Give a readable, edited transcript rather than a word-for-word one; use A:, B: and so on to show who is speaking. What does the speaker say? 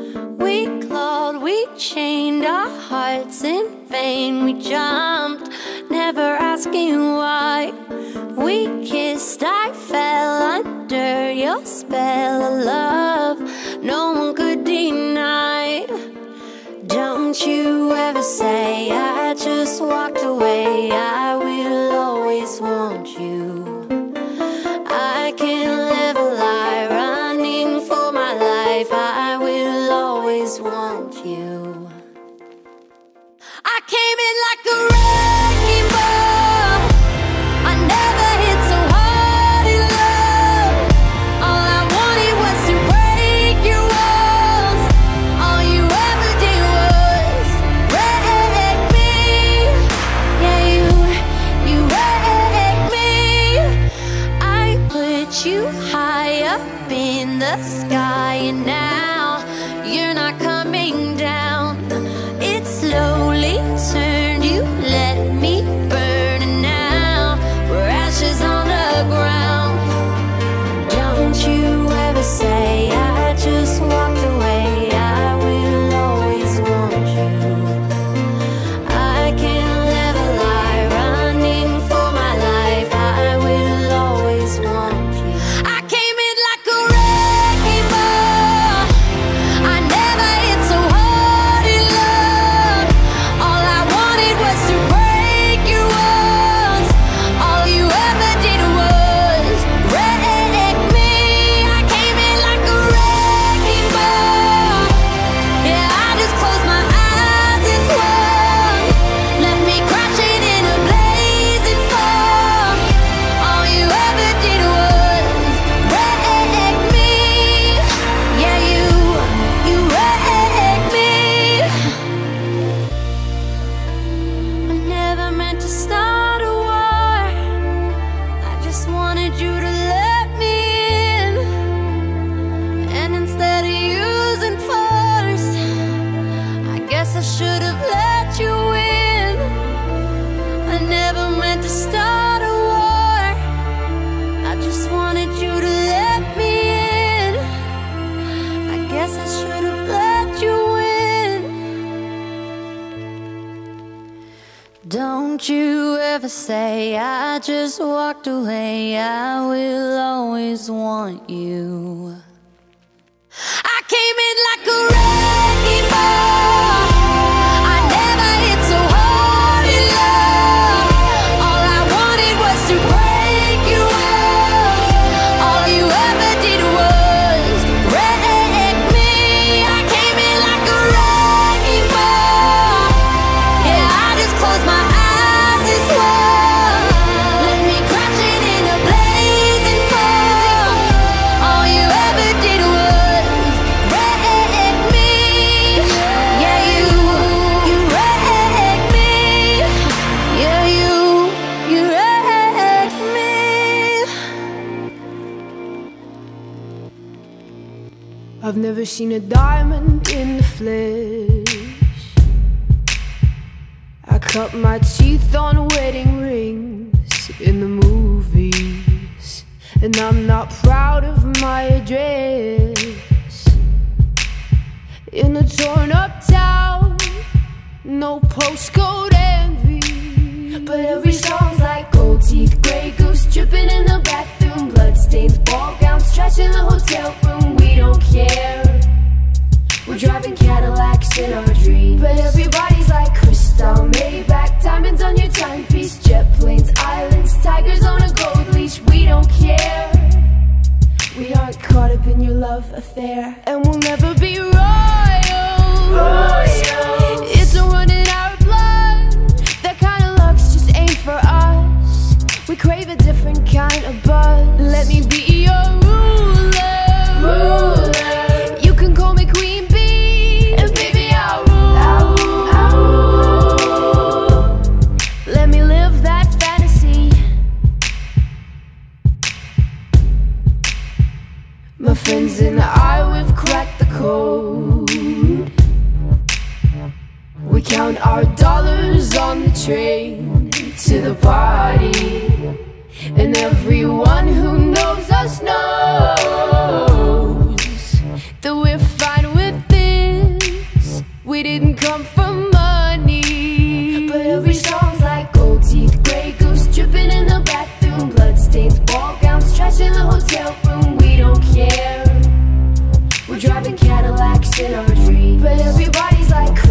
A: We clawed, we chained our hearts in vain. We jumped, never asking why. We kissed, I fell under your spell of love no one could deny. Don't you ever say I just walked away. I will always want you. I can't live a lie running for my life. I will always want you. I came in like a wrecking ball. I never hit so hard in love. All I wanted was to break your walls. All you ever did was wreck me. Yeah, you wrecked me. I put you high up in the sky, and now you're not coming down. It slowly turned, you let me burn, and now we're ashes on the ground. Don't you ever say I just walked away. I will always want you. I can't live a lie running for my life. I will always want you. I came in like a wrecking ball. I never hit so hard in love. All I wanted was to break your walls. All you ever did was wreck me. I came in like a wrecking ball. Yeah, I just closed my eyes and swung. Left me crashing in a blazing fall. All you ever did was wreck me. Yeah, you wrecked me. I never meant to start a war. I just wanted you to let me in. And instead of using force, I guess I should have let you in. I never meant to start a war. I just wanted you to let me in. I guess I should have let you in. Don't you ever say I just walked away. I will always want you. I came in like a wrecking ball. I never hit so hard in love. All I wanted was to break your walls. All you ever did was wreck me. I came in like a wrecking ball. Yeah, I just closed my eyes and swung. Left me crashing in a blazing fall. All you ever did was wreck me. Yeah, you wrecked me. Yeah, you wrecked me.
B: I've never seen a diamond in the flesh. I cut my teeth on wedding rings in the movies, and I'm not proud of my address. In a torn up town, no postcode envy, but every song's like gold teeth, grey goose dripping in the bathroom, bloodstains, ball gowns, trash in the hotel room. We don't care. We're driving Cadillacs in our dreams, but everybody's like crystal, Maybach, diamonds on your timepiece, jet planes, islands, tigers on a gold leash. We don't care. We aren't caught up in your love affair, and we'll never be royals. It's a run in our blood. That kind of luck's just ain't for us. We crave a different kind of buzz. Let me be your ruler. You can call me Queen Bee, and baby I'll rule. Let me live that fantasy. My friends and I, we've cracked the code. We count our dollars on the train to the party, and everyone who knows us knows that we're fine with this. we didn't come for money.
C: But every song's like gold teeth, grey goose dripping in the bathroom, bloodstains, ball gowns, trash in the hotel room. We don't care. We're driving Cadillacs in our dreams. But everybody's like